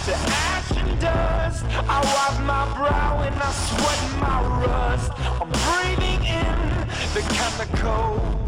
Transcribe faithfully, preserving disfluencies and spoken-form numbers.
to ash and dust. I wipe my brow and I sweat my rust. I'm breathing in the chemicals.